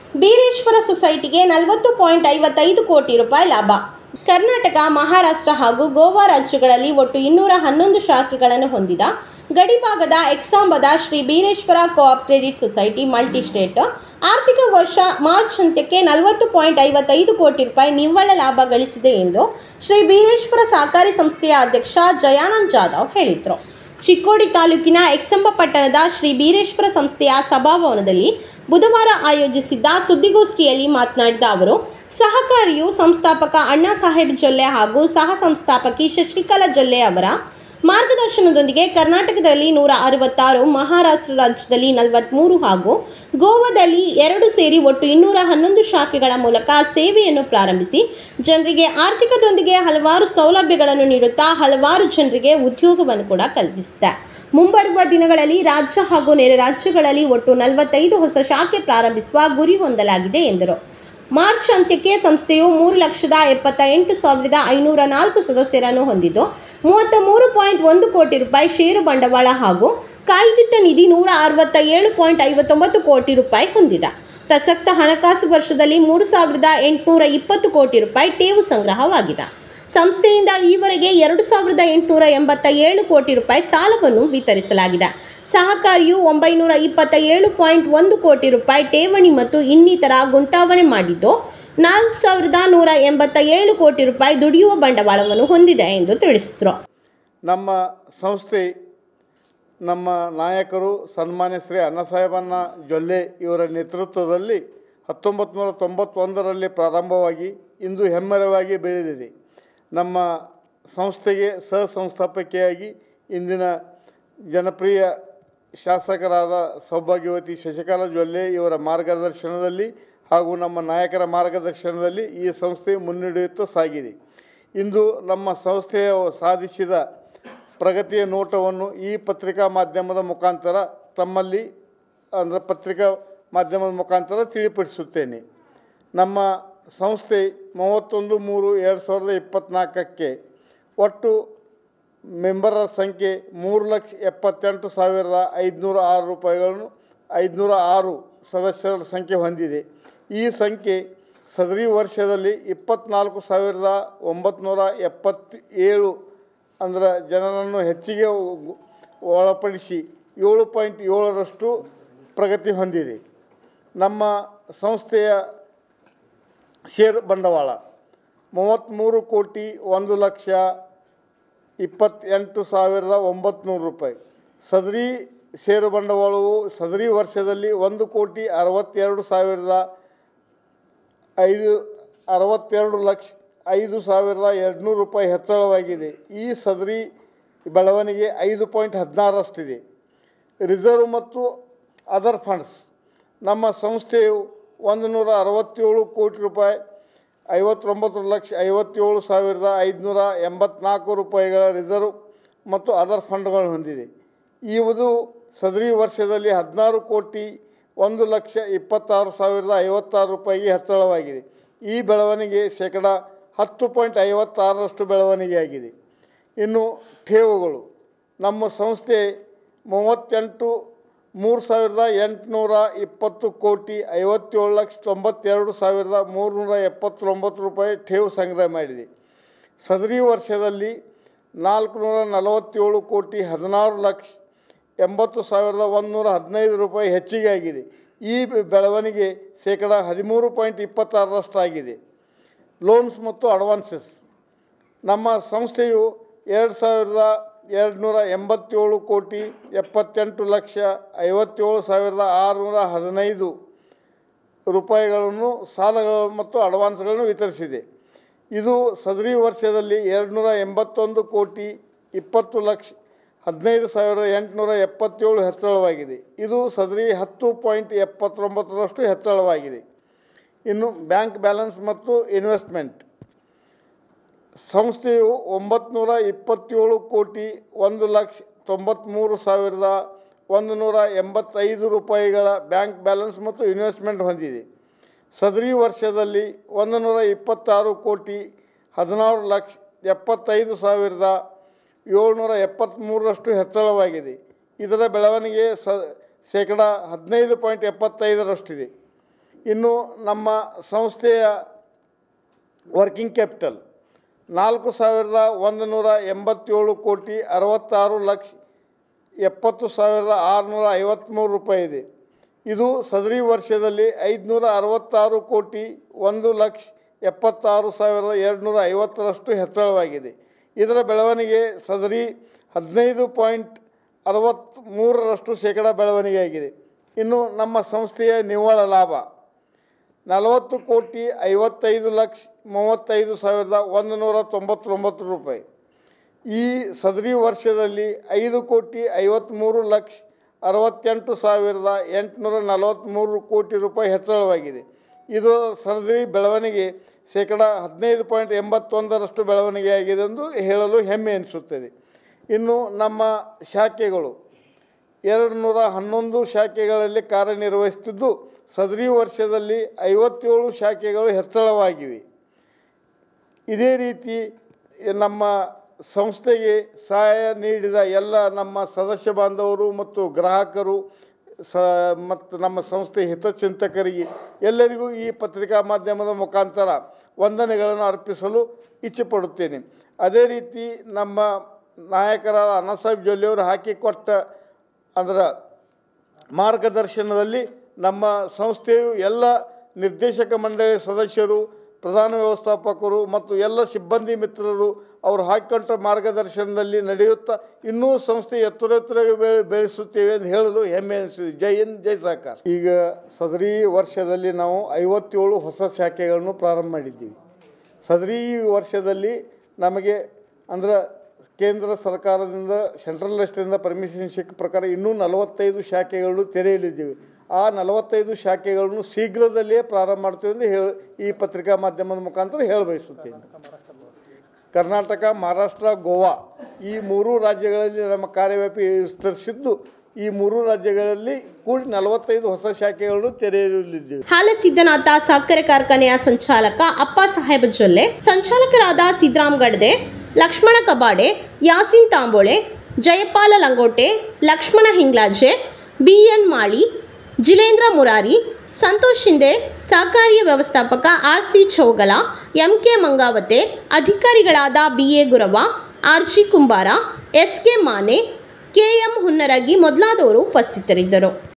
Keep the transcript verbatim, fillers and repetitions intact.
ಬೀರೇಶ್ವರ ಸೊಸೈಟಿಗೆ ನಲವತ್ತು ಪಾಯಿಂಟ್ ಐವತ್ತೈದು ಕೋಟಿ ರೂಪಾಯಿ ಲಾಭ. ಕರ್ನಾಟಕ, ಮಹಾರಾಷ್ಟ್ರ ಹಾಗೂ ಗೋವಾ ರಾಜ್ಯಗಳಲ್ಲಿ ಒಟ್ಟು ಇನ್ನೂರ ಹನ್ನೊಂದು ಶಾಖೆಗಳನ್ನು ಹೊಂದಿದ ಗಡಿಭಾಗದ ಎಕ್ಸಾಂಬದ Shri Bireshwar co-op credit society multi state ಆರ್ಥಿಕ ವರ್ಷ ಮಾರ್ಚ್ ಅಂತ್ಯಕ್ಕೆ ನಲವತ್ತು ಪಾಯಿಂಟ್ ಐವತ್ತೈದು ಕೋಟಿ ರೂಪಾಯಿ ನಿವ್ವಳ ಲಾಭ ಗಳಿಸಿದೆ ಎಂದು ಶ್ರೀ ಬೀರೇಶ್ವರ ಸಹಕಾರಿ ಸಂಸ್ಥೆಯ ಅಧ್ಯಕ್ಷ ಜಯಾನಂದ್ ಜಾಧವ್ ಹೇಳಿದರು. ಚಿಕ್ಕೋಡಿ ತಾಲೂಕಿನ ಎಕ್ಸಂಬ ಪಟ್ಟಣದ ಶ್ರೀ ಬೀರೇಶ್ವರ ಸಂಸ್ಥೆಯ ಸಭಾಭವನದಲ್ಲಿ ಬುಧವಾರ ಆಯೋಜಿಸಿದ್ದ ಸುದ್ದಿಗೋಷ್ಠಿಯಲ್ಲಿ ಮಾತನಾಡಿದ ಅವರು, ಸಹಕಾರಿಯು ಸಂಸ್ಥಾಪಕ ಅಣ್ಣಾ ಸಾಹೇಬ್ ಜೊಲ್ಲೆ ಹಾಗೂ ಸಹ ಸಂಸ್ಥಾಪಕಿ ಶಶಿಕಲಾ ಜೊಲ್ಲೆ ಅವರ ಮಾರ್ಗದರ್ಶನದೊಂದಿಗೆ ಕರ್ನಾಟಕದಲ್ಲಿ ನೂರ ಅರವತ್ತಾರು, ಮಹಾರಾಷ್ಟ್ರ ರಾಜ್ಯದಲ್ಲಿ ನಲವತ್ತ್ಮೂರು ಹಾಗೂ ಗೋವಾದಲ್ಲಿ ಎರಡು ಸೇರಿ ಒಟ್ಟು ಇನ್ನೂರ ಹನ್ನೊಂದು ಶಾಖೆಗಳ ಮೂಲಕ ಸೇವೆಯನ್ನು ಪ್ರಾರಂಭಿಸಿ ಜನರಿಗೆ ಆರ್ಥಿಕದೊಂದಿಗೆ ಹಲವಾರು ಸೌಲಭ್ಯಗಳನ್ನು ನೀಡುತ್ತಾ ಹಲವಾರು ಜನರಿಗೆ ಉದ್ಯೋಗವನ್ನು ಕೂಡ ಕಲ್ಪಿಸಿದೆ. ಮುಂಬರುವ ದಿನಗಳಲ್ಲಿ ರಾಜ್ಯ ಹಾಗೂ ನೆರೆ ರಾಜ್ಯಗಳಲ್ಲಿ ಒಟ್ಟು ನಲವತ್ತೈದು ಹೊಸ ಶಾಖೆ ಪ್ರಾರಂಭಿಸುವ ಗುರಿ ಹೊಂದಲಾಗಿದೆ ಎಂದರು. ಮಾರ್ಚ್ ಅಂತ್ಯಕ್ಕೆ ಸಂಸ್ಥೆಯು ಮೂರು ಲಕ್ಷದ ಎಪ್ಪತ್ತ ಎಂಟು ಸಾವಿರದ ಐನೂರ ನಾಲ್ಕು ಸದಸ್ಯರನ್ನು ಹೊಂದಿದ್ದು ಮೂವತ್ತ ಮೂರು ಪಾಯಿಂಟ್ ಒಂದು ಕೋಟಿ ರೂಪಾಯಿ ಷೇರು ಬಂಡವಾಳ ಹಾಗೂ ಕಾಯ್ದಿಟ್ಟ ನಿಧಿ ನೂರ ಅರವತ್ತ ಏಳು ಪಾಯಿಂಟ್ ಐವತ್ತೊಂಬತ್ತು ಕೋಟಿ ರೂಪಾಯಿ ಹೊಂದಿದೆ. ಪ್ರಸಕ್ತ ಹಣಕಾಸು ವರ್ಷದಲ್ಲಿ ಮೂರು ಸಾವಿರದ ಎಂಟುನೂರ ಇಪ್ಪತ್ತು ಕೋಟಿ ರೂಪಾಯಿ ಠೇವು ಸಂಗ್ರಹವಾಗಿದೆ. ಸಂಸ್ಥೆಯಿಂದ ಈವರೆಗೆ ಎರಡು ಸಾವಿರದ ಎಂಟುನೂರ ಎಂಬತ್ತ ಏಳು ಕೋಟಿ ರೂಪಾಯಿ ಸಾಲವನ್ನು ವಿತರಿಸಲಾಗಿದೆ. ಸಹಕಾರಿಯು ಒಂಬೈನೂರ ಇಪ್ಪತ್ತ ಏಳು ಪಾಯಿಂಟ್ ಒಂದು ಕೋಟಿ ರೂಪಾಯಿ ಠೇವಣಿ ಮತ್ತು ಇನ್ನಿತರ ಗುಂಟಾವಣೆ ಮಾಡಿದ್ದು ನಾಲ್ಕು ಸಾವಿರದ ನೂರ ಎಂಬತ್ತ ಏಳು ಕೋಟಿ ರೂಪಾಯಿ ದುಡಿಯುವ ಬಂಡವಾಳವನ್ನು ಹೊಂದಿದೆ ಎಂದು ತಿಳಿಸಿದರು. ನಮ್ಮ ಸಂಸ್ಥೆ ನಮ್ಮ ನಾಯಕರು ಸನ್ಮಾನ್ಯ ಶ್ರೀ ಅಣ್ಣಾಸಾಹೇಬಣ್ಣ ಜೊಲ್ಲೆ ಇವರ ನೇತೃತ್ವದಲ್ಲಿ ಹತ್ತೊಂಬತ್ತು ನೂರ ತೊಂಬತ್ತೊಂದರಲ್ಲಿ ಪ್ರಾರಂಭವಾಗಿ ಇಂದು ಹೆಮ್ಮೆರವಾಗಿ ಬೆಳೆದಿದೆ. ನಮ್ಮ ಸಂಸ್ಥೆಗೆ ಸಹ ಸಂಸ್ಥಾಪಕಿಯಾಗಿ ಇಂದಿನ ಜನಪ್ರಿಯ ಶಾಸಕರಾದ ಸೌಭಾಗ್ಯವತಿ ಶಶಿಕಲಾ ಜೊಲ್ಲೆ ಇವರ ಮಾರ್ಗದರ್ಶನದಲ್ಲಿ ಹಾಗೂ ನಮ್ಮ ನಾಯಕರ ಮಾರ್ಗದರ್ಶನದಲ್ಲಿ ಈ ಸಂಸ್ಥೆ ಮುನ್ನಡೆಯುತ್ತಾ ಸಾಗಿದೆ. ಇಂದು ನಮ್ಮ ಸಂಸ್ಥೆಯ ಸಾಧಿಸಿದ ಪ್ರಗತಿಯ ನೋಟವನ್ನು ಈ ಪತ್ರಿಕಾ ಮಾಧ್ಯಮದ ಮುಖಾಂತರ ತಮ್ಮಲ್ಲಿ ಅಂದರೆ ಪತ್ರಿಕಾ ಮಾಧ್ಯಮದ ಮುಖಾಂತರ ತಿಳಿಪಡಿಸುತ್ತೇನೆ. ನಮ್ಮ ಸಂಸ್ಥೆ ಮೂವತ್ತೊಂದು ಮೂರು ಎರಡು ಸಾವಿರದ ಇಪ್ಪತ್ತ್ನಾಲ್ಕಕ್ಕೆ ಒಟ್ಟು ಮೆಂಬರರ ಸಂಖ್ಯೆ ಮೂರು ಲಕ್ಷ ಎಪ್ಪತ್ತೆಂಟು ಸಾವಿರದ ಐದುನೂರ ಆರು ರೂಪಾಯಿಗಳನ್ನು ಐದುನೂರ ಆರು ಸದಸ್ಯರ ಸಂಖ್ಯೆ ಹೊಂದಿದೆ. ಈ ಸಂಖ್ಯೆ ಸದರಿ ವರ್ಷದಲ್ಲಿ ಇಪ್ಪತ್ತ್ನಾಲ್ಕು ಸಾವಿರದ ಒಂಬತ್ತುನೂರ ಎಪ್ಪತ್ತೇಳು ಅಂದರೆ ಜನರನ್ನು ಹೆಚ್ಚಿಗೆ ಒಳಪಡಿಸಿ ಏಳು ಪಾಯಿಂಟ್ ಏಳರಷ್ಟು ಪ್ರಗತಿ ಹೊಂದಿದೆ. ನಮ್ಮ ಸಂಸ್ಥೆಯ ಷೇರು ಬಂಡವಾಳ ಮೂವತ್ತ್ಮೂರು ಕೋಟಿ ಒಂದು ಲಕ್ಷ ಇಪ್ಪತ್ತೆಂಟು ಸಾವಿರದ ಒಂಬತ್ತುನೂರು ರೂಪಾಯಿ. ಸದರಿ ಷೇರು ಬಂಡವಾಳವು ಸದರಿ ವರ್ಷದಲ್ಲಿ ಒಂದು ಕೋಟಿ ಅರವತ್ತೆರಡು ಸಾವಿರದ ಐದು ಅರವತ್ತೆರಡು ಲಕ್ಷ ಐದು ಸಾವಿರದ ಎರಡುನೂರು ರೂಪಾಯಿ ಹೆಚ್ಚಳವಾಗಿದೆ. ಈ ಸದರಿ ಬೆಳವಣಿಗೆ ಐದು ಪಾಯಿಂಟ್ ಹದಿನಾರರಷ್ಟಿದೆ. ರಿಸರ್ವ್ ಮತ್ತು ಅದರ್ ಫಂಡ್ಸ್ ನಮ್ಮ ಸಂಸ್ಥೆಯು ಒಂದು ನೂರ ಅರವತ್ತೇಳು ಕೋಟಿ ರೂಪಾಯಿ ಐವತ್ತೊಂಬತ್ತು ಲಕ್ಷ ಐವತ್ತೇಳು ಸಾವಿರದ ಐದುನೂರ ಎಂಬತ್ನಾಲ್ಕು ರೂಪಾಯಿಗಳ ರಿಸರ್ವ್ ಮತ್ತು ಅದರ್ ಫಂಡ್ಗಳು ಹೊಂದಿದೆ. ಇದು ಸದರಿ ವರ್ಷದಲ್ಲಿ ಹದಿನಾರು ಕೋಟಿ ಒಂದು ಲಕ್ಷ ಇಪ್ಪತ್ತಾರು ಸಾವಿರದ ಐವತ್ತಾರು ರೂಪಾಯಿಗೆ ಹೆಚ್ಚಳವಾಗಿದೆ. ಈ ಬೆಳವಣಿಗೆ ಶೇಕಡ ಹತ್ತು ಪಾಯಿಂಟ್ ಐವತ್ತಾರರಷ್ಟು ಬೆಳವಣಿಗೆಯಾಗಿದೆ. ಇನ್ನು ಠೇವುಗಳು ನಮ್ಮ ಸಂಸ್ಥೆ ಮೂವತ್ತೆಂಟು ಮೂರು ಸಾವಿರದ ಎಂಟುನೂರ ಇಪ್ಪತ್ತು ಕೋಟಿ ಐವತ್ತೇಳು ಲಕ್ಷ ತೊಂಬತ್ತೆರಡು ಸಾವಿರದ ಮೂರುನೂರ ಎಪ್ಪತ್ತೊಂಬತ್ತು ರೂಪಾಯಿ ಠೇವು ಸಂಗ್ರಹ ಮಾಡಿದೆ. ಸದರಿ ವರ್ಷದಲ್ಲಿ ನಾಲ್ಕುನೂರ ನಲವತ್ತೇಳು ಕೋಟಿ ಹದಿನಾರು ಲಕ್ಷ ಎಂಬತ್ತು ಸಾವಿರದ ಒಂದುನೂರ ಹದಿನೈದು ರೂಪಾಯಿ ಹೆಚ್ಚಿಗೆ ಆಗಿದೆ. ಈ ಬೆಳವಣಿಗೆ ಶೇಕಡ ಹದಿಮೂರು ಪಾಯಿಂಟ್ ಇಪ್ಪತ್ತಾರರಷ್ಟಾಗಿದೆ. ಲೋನ್ಸ್ ಮತ್ತು ಅಡ್ವಾನ್ಸಸ್ ನಮ್ಮ ಸಂಸ್ಥೆಯು ಎರಡು ಸಾವಿರದ ಎರಡುನೂರ ಎಂಬತ್ತೇಳು ಕೋಟಿ ಎಪ್ಪತ್ತೆಂಟು ಲಕ್ಷ ಐವತ್ತೇಳು ಸಾವಿರದ ಆರುನೂರ ಹದಿನೈದು ರೂಪಾಯಿಗಳನ್ನು ಸಾಲಗಳು ಮತ್ತು ಅಡ್ವಾನ್ಸ್ಗಳನ್ನು ವಿತರಿಸಿದೆ. ಇದು ಸದರಿ ವರ್ಷದಲ್ಲಿ ಎರಡುನೂರ ಎಂಬತ್ತೊಂದು ಕೋಟಿ ಇಪ್ಪತ್ತು ಲಕ್ಷ ಹದಿನೈದು ಸಾವಿರದ ಎಂಟುನೂರ ಎಪ್ಪತ್ತೇಳು ಹೆಚ್ಚಳವಾಗಿದೆ. ಇದು ಸದರಿ ಹತ್ತು ಪಾಯಿಂಟ್ ಎಪ್ಪತ್ತೊಂಬತ್ತರಷ್ಟು ಹೆಚ್ಚಳವಾಗಿದೆ. ಇನ್ನು ಬ್ಯಾಂಕ್ ಬ್ಯಾಲೆನ್ಸ್ ಮತ್ತು ಇನ್ವೆಸ್ಟ್ಮೆಂಟ್ ಸಂಸ್ಥೆಯು ಒಂಬತ್ತು ಇಪ್ಪತ್ತೇಳು ಕೋಟಿ ಒಂದು ಲಕ್ಷ ತೊಂಬತ್ತ್ಮೂರು ಸಾವಿರದ ಒಂದು ನೂರ ಎಂಬತ್ತೈದು ರೂಪಾಯಿಗಳ ಬ್ಯಾಂಕ್ ಬ್ಯಾಲೆನ್ಸ್ ಮತ್ತು ಇನ್ವೆಸ್ಟ್ಮೆಂಟ್ ಹೊಂದಿದೆ. ಸದರಿ ವರ್ಷದಲ್ಲಿ ಒಂದು ನೂರ ಇಪ್ಪತ್ತಾರು ಕೋಟಿ ಹದಿನಾರು ಲಕ್ಷ ಎಪ್ಪತ್ತೈದು ಸಾವಿರದ ಏಳ್ನೂರ ಎಪ್ಪತ್ತ್ಮೂರರಷ್ಟು ಹೆಚ್ಚಳವಾಗಿದೆ. ಇದರ ಬೆಳವಣಿಗೆ ಸ ಶೇಕಡ ಹದಿನೈದು ಪಾಯಿಂಟ್ ಎಪ್ಪತ್ತೈದರಷ್ಟಿದೆ. ಇನ್ನು ನಮ್ಮ ಸಂಸ್ಥೆಯ ವರ್ಕಿಂಗ್ ಕ್ಯಾಪಿಟಲ್ ನಾಲ್ಕು ಸಾವಿರದ ಒಂದು ನೂರ ಎಂಬತ್ತೇಳು ಕೋಟಿ ಅರವತ್ತಾರು ಲಕ್ಷ ಎಪ್ಪತ್ತು ಸಾವಿರದ ಆರುನೂರ ಐವತ್ತ್ಮೂರು ರೂಪಾಯಿ ಇದೆ. ಇದು ಸದರಿ ವರ್ಷದಲ್ಲಿ ಐದುನೂರ ಅರವತ್ತಾರು ಕೋಟಿ ಒಂದು ಲಕ್ಷ ಎಪ್ಪತ್ತಾರು ಸಾವಿರದ ಎರಡುನೂರ ಐವತ್ತರಷ್ಟು ಹೆಚ್ಚಳವಾಗಿದೆ. ಇದರ ಬೆಳವಣಿಗೆ ಸದರಿ ಹದಿನೈದು ಪಾಯಿಂಟ್ ಅರವತ್ತ್ಮೂರರಷ್ಟು ಶೇಕಡ ಬೆಳವಣಿಗೆಯಾಗಿದೆ. ಇನ್ನು ನಮ್ಮ ಸಂಸ್ಥೆಯ ನಿವ್ವಳ ಲಾಭ ನಲವತ್ತು ಕೋಟಿ ಐವತ್ತೈದು ಲಕ್ಷ ಮೂವತ್ತೈದು ಸಾವಿರದ ಒಂದು ನೂರ ತೊಂಬತ್ತೊಂಬತ್ತು ರೂಪಾಯಿ. ಈ ಸದರಿ ವರ್ಷದಲ್ಲಿ ಐದು ಕೋಟಿ ಐವತ್ತ್ಮೂರು ಲಕ್ಷ ಅರವತ್ತೆಂಟು ಸಾವಿರದ ಎಂಟುನೂರ ನಲವತ್ತ್ಮೂರು ಕೋಟಿ ರೂಪಾಯಿ ಹೆಚ್ಚಳವಾಗಿದೆ. ಇದು ಸದರಿ ಬೆಳವಣಿಗೆ ಶೇಕಡ ಹದಿನೈದು ಪಾಯಿಂಟ್ ಎಂಬತ್ತೊಂದರಷ್ಟು ಬೆಳವಣಿಗೆಯಾಗಿದೆ ಎಂದು ಹೇಳಲು ಹೆಮ್ಮೆ ಎನಿಸುತ್ತದೆ. ಇನ್ನು ನಮ್ಮ ಶಾಖೆಗಳು ಎರಡು ನೂರ ಹನ್ನೊಂದು ಶಾಖೆಗಳಲ್ಲಿ ಕಾರ್ಯನಿರ್ವಹಿಸುತ್ತಿದ್ದು ಸದರಿ ವರ್ಷದಲ್ಲಿ ಐವತ್ತೇಳು ಶಾಖೆಗಳು ಹೆಚ್ಚಳವಾಗಿವೆ. ಇದೇ ರೀತಿ ನಮ್ಮ ಸಂಸ್ಥೆಗೆ ಸಹಾಯ ನೀಡಿದ ಎಲ್ಲ ನಮ್ಮ ಸದಸ್ಯ ಬಾಂಧವರು ಮತ್ತು ಗ್ರಾಹಕರು ಸ ಮತ್ತು ನಮ್ಮ ಸಂಸ್ಥೆ ಹಿತಚಿಂತಕರಿಗೆ ಎಲ್ಲರಿಗೂ ಈ ಪತ್ರಿಕಾ ಮಾಧ್ಯಮದ ಮುಖಾಂತರ ವಂದನೆಗಳನ್ನು ಅರ್ಪಿಸಲು ಇಚ್ಛೆಪಡುತ್ತೇನೆ. ಅದೇ ರೀತಿ ನಮ್ಮ ನಾಯಕರಾದ ಅಣ್ಣಾಸಾಹೇಬ್ ಜೊಲ್ಲೆಯವರು ಹಾಕಿಕೊಟ್ಟ ಅದರ ಮಾರ್ಗದರ್ಶನದಲ್ಲಿ ನಮ್ಮ ಸಂಸ್ಥೆಯು ಎಲ್ಲ ನಿರ್ದೇಶಕ ಮಂಡಳಿ ಸದಸ್ಯರು, ಪ್ರಧಾನ ವ್ಯವಸ್ಥಾಪಕರು ಮತ್ತು ಎಲ್ಲ ಸಿಬ್ಬಂದಿ ಮಿತ್ರರು ಅವರು ಹಾಕಿಕೊಂಡ ಮಾರ್ಗದರ್ಶನದಲ್ಲಿ ನಡೆಯುತ್ತಾ ಇನ್ನೂ ಸಂಸ್ಥೆ ಎತ್ತರೆತ್ತರೆ ಬೆಳೆಸುತ್ತೇವೆ ಎಂದು ಹೇಳಲು ಹೆಮ್ಮೆ ಅನಿಸಿದೆ. ಜೈ ಹಿಂದ್, ಜೈ ಸಹಕಾರ. ಈಗ ಸದರಿ ವರ್ಷದಲ್ಲಿ ನಾವು ಐವತ್ತೇಳು ಹೊಸ ಶಾಖೆಗಳನ್ನು ಪ್ರಾರಂಭ ಮಾಡಿದ್ದೀವಿ. ಸದರಿ ವರ್ಷದಲ್ಲಿ ನಮಗೆ ಅಂದ್ರೆ ಕೇಂದ್ರ ಸರ್ಕಾರದಿಂದ ಸೆಂಟ್ರಲ್ ಲಿಸ್ಟಿಂದ ಪರ್ಮಿಷನ್ ಸಿಕ್ಕ ಪ್ರಕಾರ ಇನ್ನೂ ನಲವತ್ತೈದು ಶಾಖೆಗಳನ್ನು ತೆರೆಯಲಿದ್ದೀವಿ. ಆ ನಲವತ್ತೈದು ಶಾಖೆಗಳನ್ನು ಶೀಘ್ರದಲ್ಲಿಯೇ ಪ್ರಾರಂಭ ಮಾಡ್ತೀವಿ ಎಂದು ಹೇಳಿ ಈ ಪತ್ರಿಕಾ ಮಾಧ್ಯಮದ ಮುಖಾಂತರ ಹೇಳಬಯಸುತ್ತೇನೆ. ಕರ್ನಾಟಕ, ಮಹಾರಾಷ್ಟ್ರ, ಗೋವಾ ಈ ಮೂರು ರಾಜ್ಯಗಳಲ್ಲಿ ನಮ್ಮ ಕಾರ್ಯವ್ಯಾಪಿ ವಿಸ್ತರಿಸಿದ್ದು ಈ ಮೂರು ರಾಜ್ಯಗಳಲ್ಲಿ ಕೂಡಿ ನಲವತ್ತೈದು ಹೊಸ ಶಾಖೆಗಳನ್ನು ತೆರೆಯಲಿದ್ದೇವೆ. ಹಾಲಸಿದ್ದನಾಥ ಸಕ್ಕರೆ ಕಾರ್ಖಾನೆಯ ಸಂಚಾಲಕ ಅಪ್ಪ ಸಾಹೇಬ ಜೊಲ್ಲೆ, ಸಂಚಾಲಕರಾದ ಸಿದ್ದರಾಮ್ ಗಡ್ದೆ, ಲಕ್ಷ್ಮಣ ಕಬಾಡೆ, ಯಾಸಿನ್ ತಾಂಬೋಳೆ, ಜಯಪಾಲ ಲಂಗೋಟೆ, ಲಕ್ಷ್ಮಣ ಹಿಂಗ್ಲಾಜೆ, ಬಿ ಎನ್ ಮಾಳಿ, ಜಿಲೇಂದ್ರ ಮುರಾರಿ, ಸಂತೋಷ್ ಶಿಂದೆ, ಸಹಕಾರಿಯ ವ್ಯವಸ್ಥಾಪಕ R C Chougala, M K Mangavate, ಅಧಿಕಾರಿಗಳಾದ B A Gurav, R G Kumbar, S K Mane, K M Hunnaragi ಮೊದಲಾದವರು ಉಪಸ್ಥಿತರಿದ್ದರು.